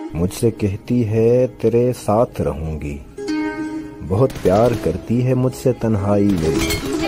मुझसे कहती है तेरे साथ रहूंगी। बहुत प्यार करती है मुझसे तन्हाई में।